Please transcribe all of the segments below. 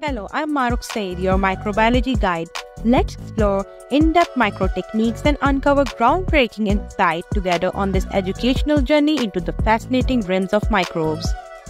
Hello, I'm Maruk Said, your microbiology guide. Let's explore in-depth micro techniques and uncover groundbreaking insight together on this educational journey into the fascinating realms of microbes.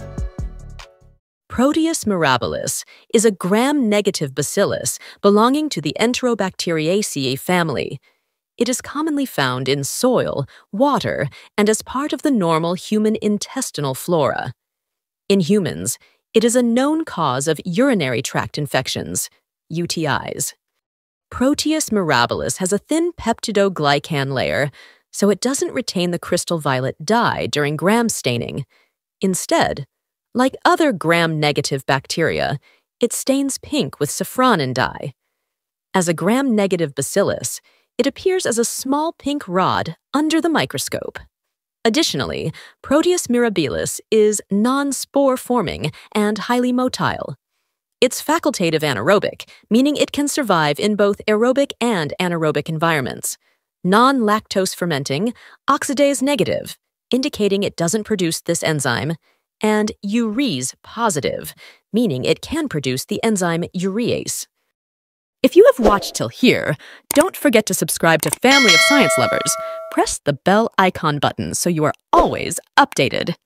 Proteus mirabilis is a gram-negative bacillus belonging to the Enterobacteriaceae family. It is commonly found in soil, water, and as part of the normal human intestinal flora. In humans, it is a known cause of urinary tract infections, UTIs. Proteus mirabilis has a thin peptidoglycan layer, so it doesn't retain the crystal violet dye during gram staining. Instead, like other gram-negative bacteria, it stains pink with safranin dye. As a gram-negative bacillus, it appears as a small pink rod under the microscope. Additionally, Proteus mirabilis is non-spore-forming and highly motile. It's facultative anaerobic, meaning it can survive in both aerobic and anaerobic environments. Non-lactose fermenting, oxidase negative, indicating it doesn't produce this enzyme, and urease positive, meaning it can produce the enzyme urease. If you have watched till here, don't forget to subscribe to Family of Science Lovers. Press the bell icon button so you are always updated.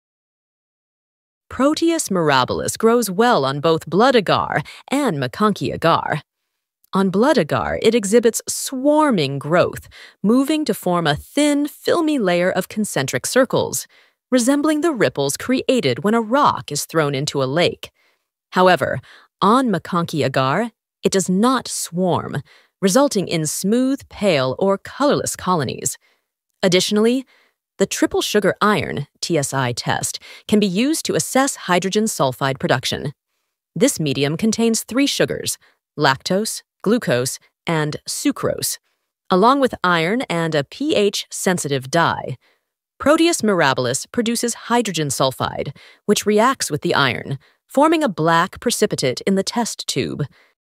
Proteus mirabilis grows well on both blood agar and McConkey agar. On blood agar, it exhibits swarming growth, moving to form a thin, filmy layer of concentric circles, resembling the ripples created when a rock is thrown into a lake. However, on McConkey agar, it does not swarm, resulting in smooth, pale, or colorless colonies. Additionally, the triple sugar iron (TSI) test can be used to assess hydrogen sulfide production. This medium contains 3 sugars: lactose, glucose, and sucrose, along with iron and a pH-sensitive dye. Proteus mirabilis produces hydrogen sulfide, which reacts with the iron, forming a black precipitate in the test tube.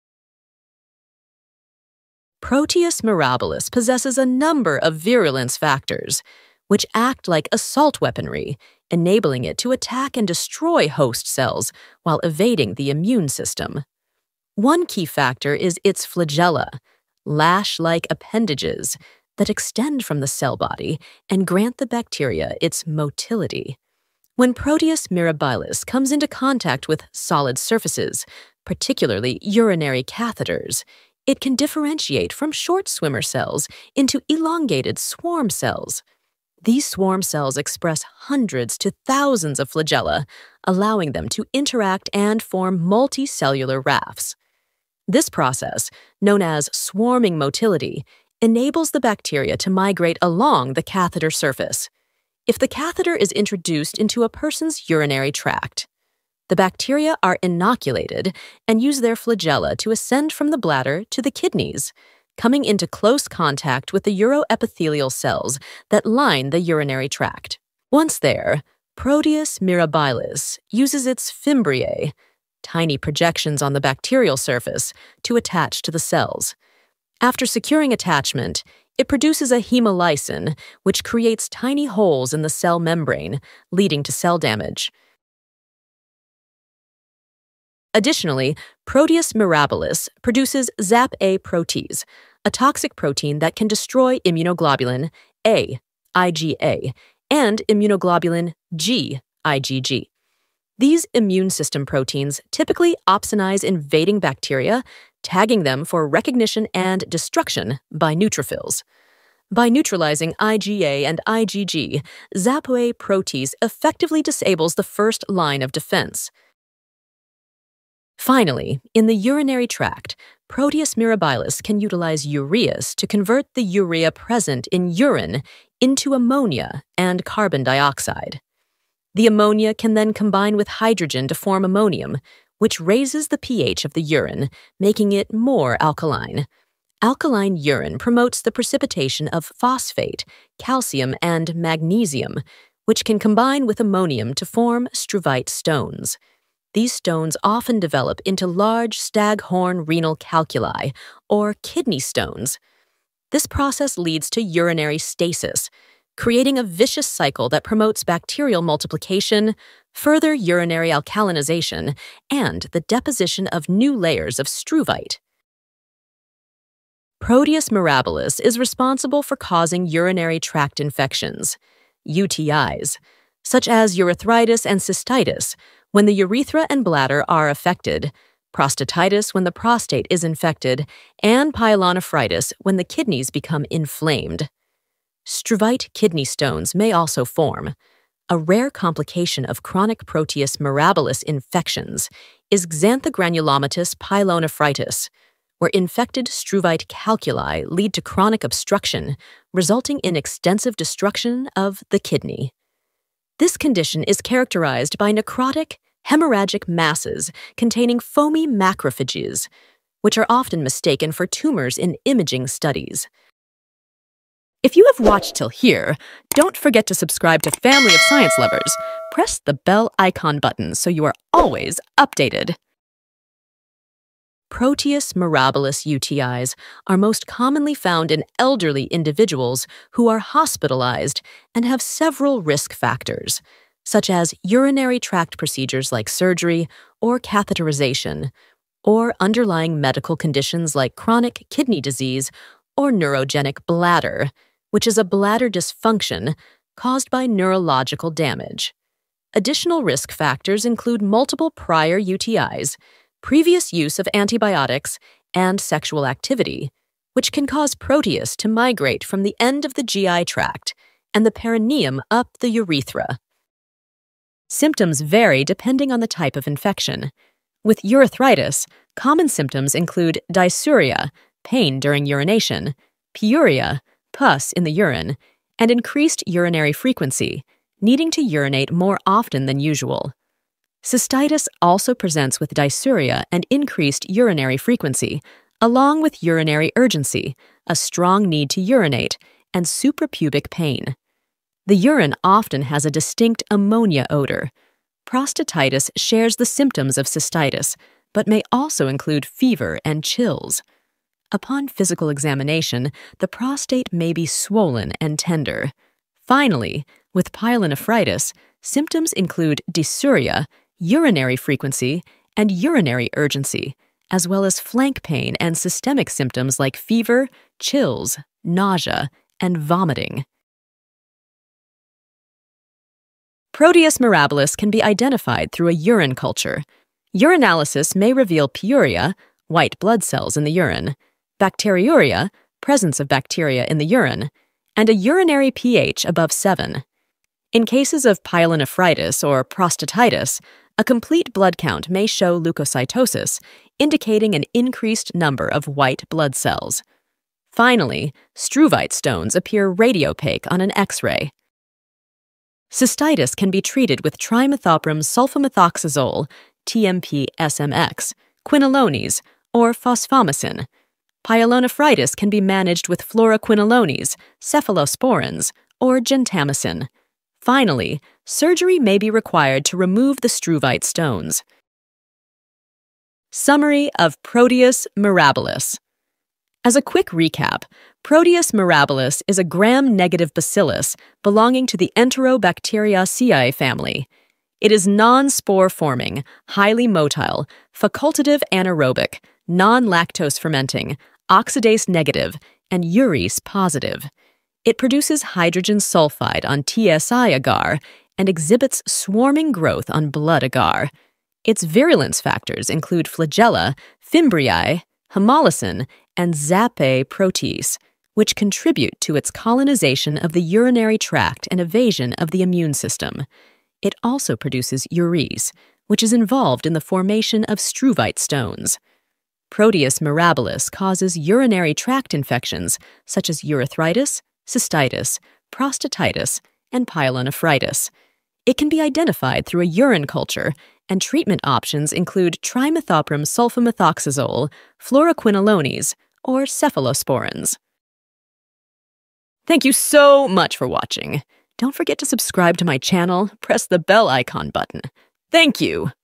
Proteus mirabilis possesses a number of virulence factors, which act like assault weaponry, enabling it to attack and destroy host cells while evading the immune system. One key factor is its flagella, lash-like appendages that extend from the cell body and grant the bacteria its motility. When Proteus mirabilis comes into contact with solid surfaces, particularly urinary catheters, it can differentiate from short swimmer cells into elongated swarm cells. These swarm cells express hundreds to thousands of flagella, allowing them to interact and form multicellular rafts. This process, known as swarming motility, enables the bacteria to migrate along the catheter surface. If the catheter is introduced into a person's urinary tract, the bacteria are inoculated and use their flagella to ascend from the bladder to the kidneys, coming into close contact with the uroepithelial cells that line the urinary tract. Once there, Proteus mirabilis uses its fimbriae, tiny projections on the bacterial surface, to attach to the cells. After securing attachment, it produces a hemolysin, which creates tiny holes in the cell membrane, leading to cell damage. Additionally, Proteus mirabilis produces ZAP-A protease, a toxic protein that can destroy immunoglobulin A, IgA, and immunoglobulin G, IgG. These immune system proteins typically opsonize invading bacteria, tagging them for recognition and destruction by neutrophils. By neutralizing IgA and IgG, ZAP-A protease effectively disables the first line of defense. Finally, in the urinary tract, Proteus mirabilis can utilize urease to convert the urea present in urine into ammonia and carbon dioxide. The ammonia can then combine with hydrogen to form ammonium, which raises the pH of the urine, making it more alkaline. Alkaline urine promotes the precipitation of phosphate, calcium, and magnesium, which can combine with ammonium to form struvite stones. These stones often develop into large staghorn renal calculi, or kidney stones. This process leads to urinary stasis, creating a vicious cycle that promotes bacterial multiplication, further urinary alkalinization, and the deposition of new layers of struvite. Proteus mirabilis is responsible for causing urinary tract infections, UTIs, such as urethritis and cystitis when the urethra and bladder are affected, prostatitis when the prostate is infected, and pyelonephritis when the kidneys become inflamed. Struvite kidney stones may also form. A rare complication of chronic Proteus mirabilis infections is xanthogranulomatous pyelonephritis, where infected struvite calculi lead to chronic obstruction, resulting in extensive destruction of the kidney. This condition is characterized by necrotic, hemorrhagic masses containing foamy macrophages, which are often mistaken for tumors in imaging studies. If you have watched till here, don't forget to subscribe to Family of Science Lovers. Press the bell icon button so you are always updated. Proteus mirabilis UTIs are most commonly found in elderly individuals who are hospitalized and have several risk factors, such as urinary tract procedures like surgery or catheterization, or underlying medical conditions like chronic kidney disease or neurogenic bladder, which is a bladder dysfunction caused by neurological damage. Additional risk factors include multiple prior UTIs, previous use of antibiotics, and sexual activity, which can cause Proteus to migrate from the end of the GI tract and the perineum up the urethra. Symptoms vary depending on the type of infection. With urethritis, common symptoms include dysuria, pain during urination, pyuria, pus in the urine, and increased urinary frequency, needing to urinate more often than usual. Cystitis also presents with dysuria and increased urinary frequency, along with urinary urgency, a strong need to urinate, and suprapubic pain. The urine often has a distinct ammonia odor. Prostatitis shares the symptoms of cystitis, but may also include fever and chills. Upon physical examination, the prostate may be swollen and tender. Finally, with pyelonephritis, symptoms include dysuria, urinary frequency, and urinary urgency, as well as flank pain and systemic symptoms like fever, chills, nausea, and vomiting. Proteus mirabilis can be identified through a urine culture. Urinalysis may reveal pyuria, white blood cells in the urine, bacteriuria, presence of bacteria in the urine, and a urinary pH above 7. In cases of pyelonephritis or prostatitis, a complete blood count may show leukocytosis, indicating an increased number of white blood cells. Finally, struvite stones appear radiopaque on an X-ray. Cystitis can be treated with trimethoprim sulfamethoxazole, TMP-SMX, quinolones, or fosfomycin. Pyelonephritis can be managed with fluoroquinolones, cephalosporins, or gentamicin. Finally, surgery may be required to remove the struvite stones. Summary of Proteus mirabilis. As a quick recap, Proteus mirabilis is a gram-negative bacillus belonging to the Enterobacteriaceae family. It is non-spore-forming, highly motile, facultative anaerobic, non-lactose fermenting, oxidase-negative, and urease-positive. It produces hydrogen sulfide on TSI agar and exhibits swarming growth on blood agar. Its virulence factors include flagella, fimbriae, hemolysin, and Zappe protease, which contribute to its colonization of the urinary tract and evasion of the immune system. It also produces urease, which is involved in the formation of struvite stones. Proteus mirabilis causes urinary tract infections such as urethritis, cystitis, prostatitis, and pyelonephritis. It can be identified through a urine culture, and treatment options include trimethoprim sulfamethoxazole, fluoroquinolones, or cephalosporins. Thank you so much for watching. Don't forget to subscribe to my channel, press the bell icon button. Thank you!